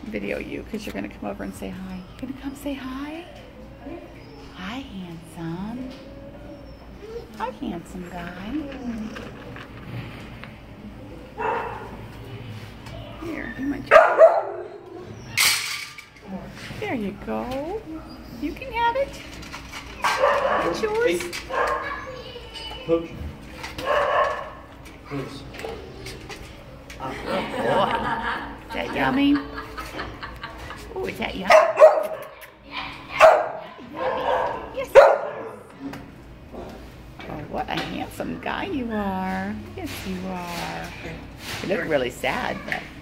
video you because you're going to come over and say hi. You going to come say hi? Hi, handsome. Hi, handsome guy. Here, you might just... There you go. You can have it. It's yours. Pooch. Pooch. Oh, boy. Is that yummy? Oh, is that yummy? Yes. Oh, what a handsome guy you are. Yes, you are. You look really sad, but...